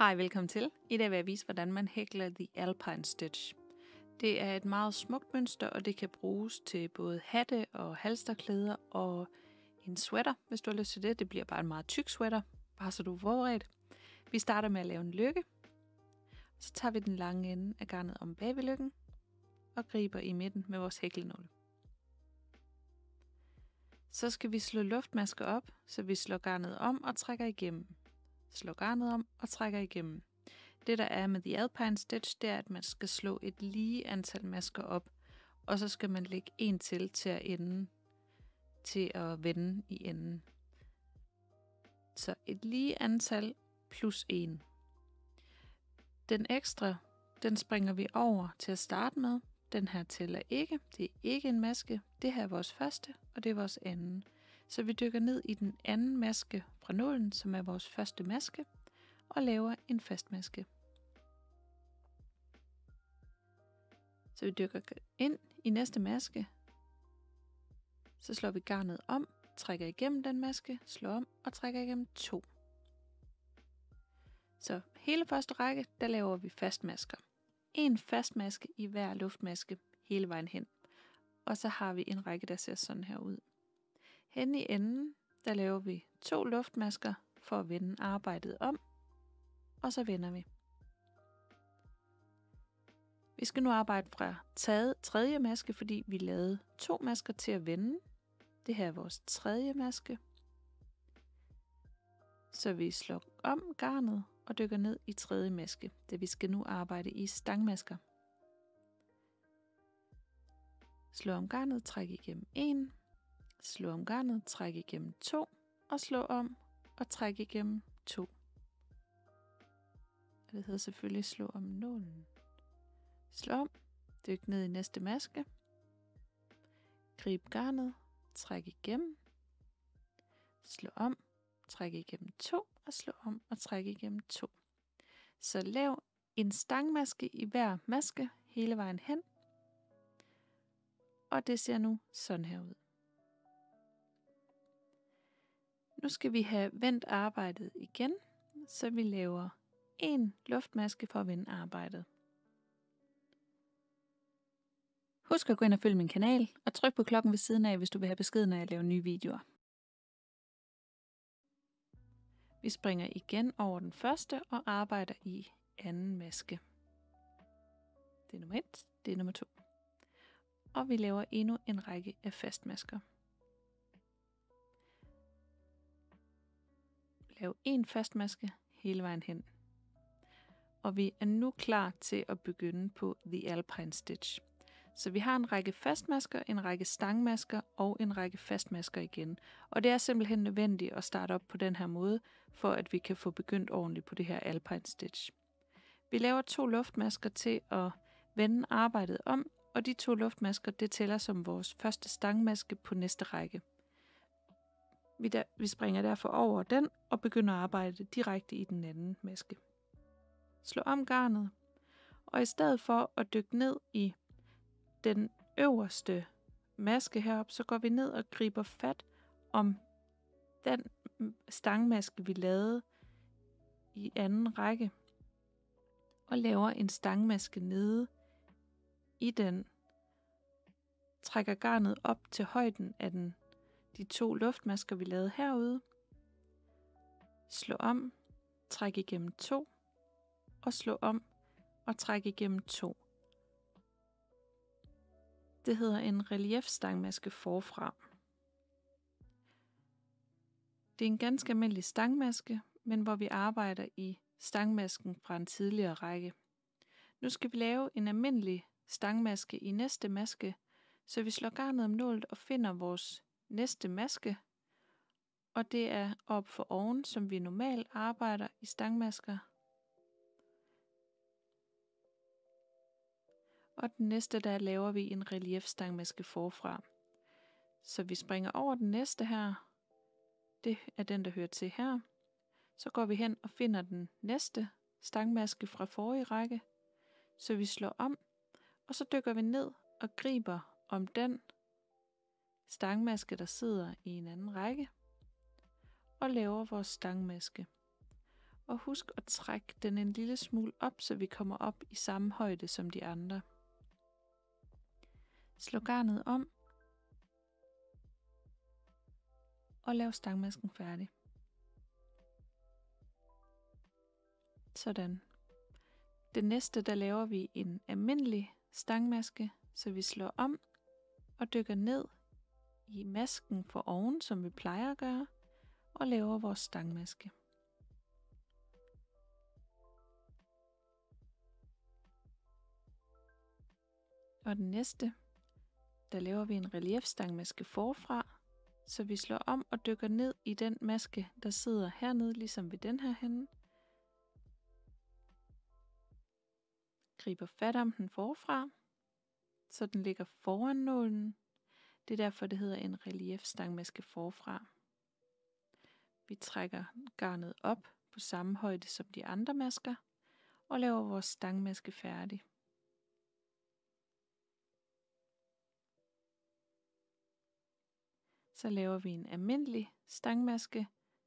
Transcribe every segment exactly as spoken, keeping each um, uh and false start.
Hej, velkommen til. I dag vil jeg vise, hvordan man hækler The Alpine Stitch. Det er et meget smukt mønster, og det kan bruges til både hatte og halsterklæder og en sweater, hvis du har lyst til det. Det bliver bare en meget tyk sweater, bare så du er forberedt. Vi starter med at lave en lykke. Så tager vi den lange ende af garnet om bag ved lykken og griber i midten med vores hæklenål. Så skal vi slå luftmasker op, så vi slår garnet om og trækker igennem. Slå garnet om og trækker igennem. Det der er med The Alpine Stitch, det er, at man skal slå et lige antal masker op, og så skal man lægge en til til at ende, til at vende i enden. Så et lige antal plus en. Den ekstra, den springer vi over til at starte med. Den her tæller ikke. Det er ikke en maske. Det her er vores første, og det er vores anden. Så vi dykker ned i den anden maske fra nålen, som er vores første maske, og laver en fast maske. Så vi dykker ind i næste maske. Så slår vi garnet om, trækker igennem den maske, slår om og trækker igennem to. Så hele første række, der laver vi fastmasker. En fastmaske i hver luftmaske hele vejen hen. Og så har vi en række, der ser sådan her ud. Hen i enden, der laver vi to luftmasker for at vende arbejdet om. Og så vender vi. Vi skal nu arbejde fra taget tredje maske, fordi vi lavede to masker til at vende. Det her er vores tredje maske. Så vi slår om garnet og dykker ned i tredje maske, da vi skal nu arbejde i stangmasker. Slå om garnet, træk igennem en. Slå om garnet, træk igennem to. Og slå om og træk igennem to. Og det hedder selvfølgelig slå om nålen. Slå om, dyk ned i næste maske. Grib garnet, træk igennem. Slå om, træk igennem to. Og slå om og træk igennem to. Så lav en stangmaske i hver maske hele vejen hen. Og det ser nu sådan her ud. Nu skal vi have vendt arbejdet igen, så vi laver en luftmaske for at vende arbejdet. Husk at gå ind og følge min kanal, og tryk på klokken ved siden af, hvis du vil have besked, når jeg laver nye videoer. Vi springer igen over den første og arbejder i anden maske. Det er nummer et, det er nummer to. Og vi laver endnu en række af fastmasker. Lav en fastmaske hele vejen hen. Og vi er nu klar til at begynde på The Alpine Stitch. Så vi har en række fastmasker, en række stangmasker og en række fastmasker igen. Og det er simpelthen nødvendigt at starte op på den her måde, for at vi kan få begyndt ordentligt på det her Alpine Stitch. Vi laver to luftmasker til at vende arbejdet om, og de to luftmasker, det tæller som vores første stangmaske på næste række. Vi, der, vi springer derfor over den og begynder at arbejde direkte i den anden maske. Slå om garnet, og i stedet for at dykke ned i den øverste maske heroppe, så går vi ned og griber fat om den stangmaske, vi lavede i anden række, og laver en stangmaske nede i den. Trækker garnet op til højden af den, de to luftmasker, vi lavede herude. Slå om, træk igennem to, og slå om og træk igennem to. Det hedder en reliefstangmaske forfra. Det er en ganske almindelig stangmaske, men hvor vi arbejder i stangmasken fra en tidligere række. Nu skal vi lave en almindelig stangmaske i næste maske, så vi slår garnet om nålet og finder vores næste maske. Og det er op for oven, som vi normalt arbejder i stangmasker. Og den næste, der laver vi en reliefstangmaske forfra. Så vi springer over den næste her. Det er den, der hører til her. Så går vi hen og finder den næste stangmaske fra forrige række. Så vi slår om, og så dykker vi ned og griber om den stangmaske, der sidder i en anden række. Og laver vores stangmaske. Og husk at trække den en lille smule op, så vi kommer op i samme højde som de andre. Slå garnet om og lav stangmasken færdig. Sådan. Det næste, der laver vi en almindelig stangmaske, så vi slår om og dykker ned i masken for oven, som vi plejer at gøre, og laver vores stangmaske. Og den næste, der laver vi en reliefstangmaske forfra, så vi slår om og dykker ned i den maske, der sidder hernede, ligesom ved den her henne. Griber fat om den forfra, så den ligger foran nålen. Det er derfor, det hedder en reliefstangmaske forfra. Vi trækker garnet op på samme højde som de andre masker, og laver vores stangmaske færdig. Så laver vi en almindelig stangmaske.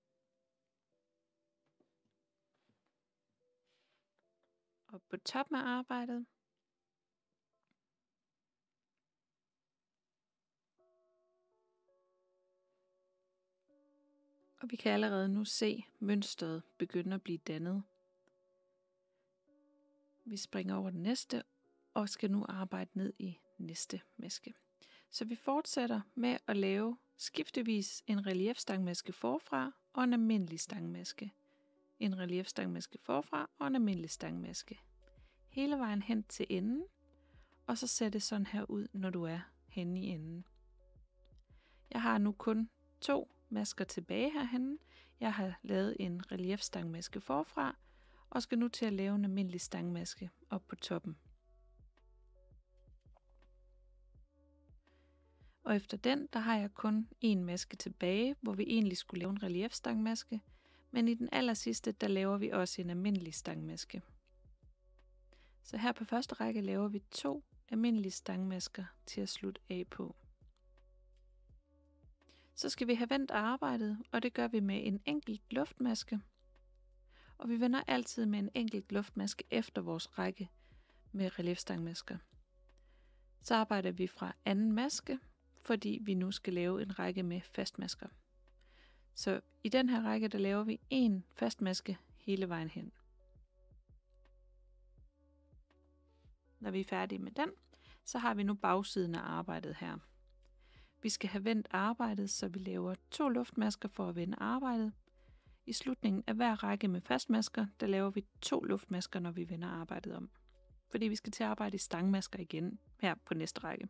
Og på toppen af arbejdet. Og vi kan allerede nu se mønstret begynde at blive dannet. Vi springer over den næste og skal nu arbejde ned i næste maske. Så vi fortsætter med at lave skiftevis en reliefstangmaske forfra og en almindelig stangmaske. En reliefstangmaske forfra og en almindelig stangmaske. Hele vejen hen til enden, og så ser det sådan her ud, når du er henne i enden. Jeg har nu kun to masker tilbage herhenne. Jeg har lavet en reliefstangmaske forfra, og skal nu til at lave en almindelig stangmaske op på toppen. Og efter den, der har jeg kun en maske tilbage, hvor vi egentlig skulle lave en reliefstangmaske, men i den aller sidste, der laver vi også en almindelig stangmaske. Så her på første række laver vi to almindelige stangmasker til at slutte af på. Så skal vi have vendt arbejdet, og det gør vi med en enkelt luftmaske. Og vi vender altid med en enkelt luftmaske efter vores række med reliefstangmasker. Så arbejder vi fra anden maske, fordi vi nu skal lave en række med fastmasker. Så i den her række, der laver vi en fastmaske hele vejen hen. Når vi er færdige med den, så har vi nu bagsiden af arbejdet her. Vi skal have vendt arbejdet, så vi laver to luftmasker for at vende arbejdet. I slutningen af hver række med fastmasker, der laver vi to luftmasker, når vi vender arbejdet om. Fordi vi skal til at arbejde i stangmasker igen her på næste række.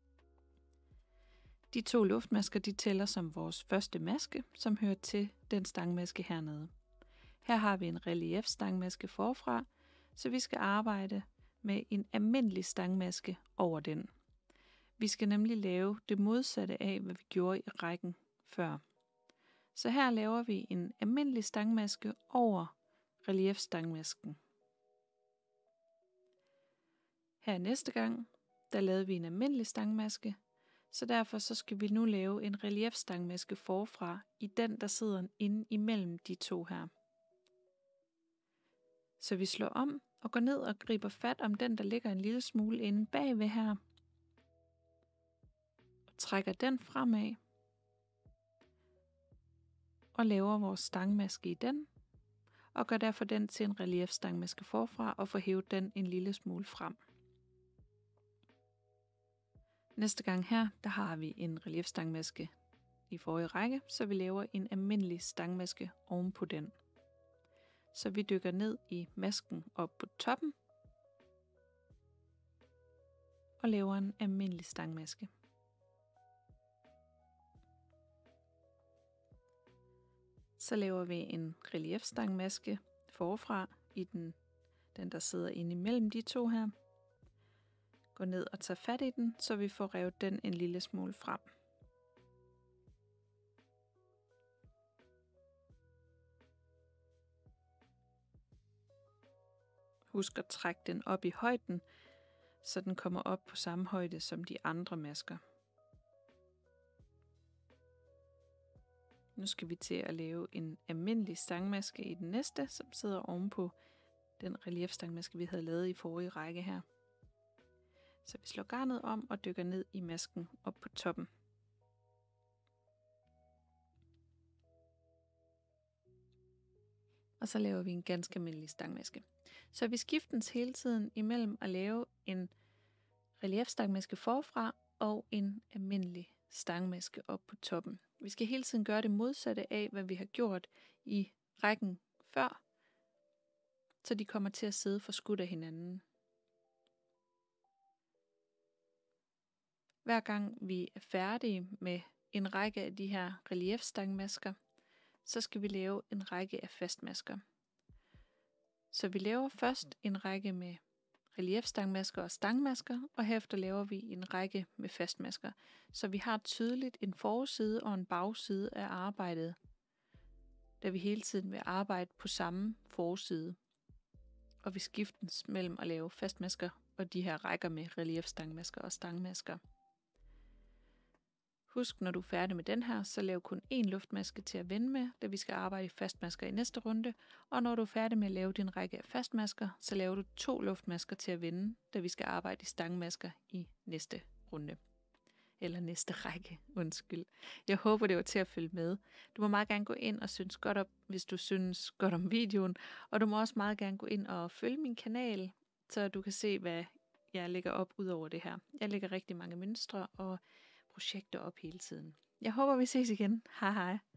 De to luftmasker, de tæller som vores første maske, som hører til den stangmaske hernede. Her har vi en reliefstangmaske forfra, så vi skal arbejde med en almindelig stangmaske over den. Vi skal nemlig lave det modsatte af, hvad vi gjorde i rækken før. Så her laver vi en almindelig stangmaske over reliefstangmasken. Her næste gang, der lavede vi en almindelig stangmaske, så derfor så skal vi nu lave en reliefstangmaske forfra i den, der sidder inde imellem de to her. Så vi slår om og går ned og griber fat om den, der ligger en lille smule inde bagved her. Og trækker den fremad. Og laver vores stangmaske i den. Og gør derfor den til en reliefstangmaske forfra og får hævet den en lille smule frem. Næste gang her, der har vi en reliefstangmaske i forrige række, så vi laver en almindelig stangmaske oven på den. Så vi dykker ned i masken op på toppen og laver en almindelig stangmaske. Så laver vi en reliefstangmaske forfra i den, den der sidder inde imellem de to her. Gå ned og tager fat i den, så vi får revet den en lille smule frem. Husk at trække den op i højden, så den kommer op på samme højde som de andre masker. Nu skal vi til at lave en almindelig stangmaske i den næste, som sidder ovenpå den reliefstangmaske, vi havde lavet i forrige række her. Så vi slår garnet om og dykker ned i masken op på toppen. Og så laver vi en ganske almindelig stangmaske. Så vi skiftes hele tiden imellem at lave en reliefstangmaske forfra og en almindelig stangmaske op på toppen. Vi skal hele tiden gøre det modsatte af, hvad vi har gjort i rækken før, så de kommer til at sidde forskudt af hinanden. Hver gang vi er færdige med en række af de her reliefstangmasker, så skal vi lave en række af fastmasker. Så vi laver først en række med reliefstangmasker og stangmasker, og herefter laver vi en række med fastmasker, så vi har tydeligt en forside og en bagside af arbejdet, da vi hele tiden vil arbejde på samme forside. Og vi skiftes mellem at lave fastmasker og de her rækker med reliefstangmasker og stangmasker. Husk, når du er færdig med den her, så lav kun én luftmaske til at vende med, da vi skal arbejde i fastmasker i næste runde. Og når du er færdig med at lave din række af fastmasker, så laver du to luftmasker til at vende, da vi skal arbejde i stangmasker i næste runde. Eller næste række, undskyld. Jeg håber, det var til at følge med. Du må meget gerne gå ind og synes godt op, hvis du synes godt om videoen. Og du må også meget gerne gå ind og følge min kanal, så du kan se, hvad jeg lægger op ud over det her. Jeg lægger rigtig mange mønstre og projekter op hele tiden. Jeg håber, vi ses igen. Hej hej.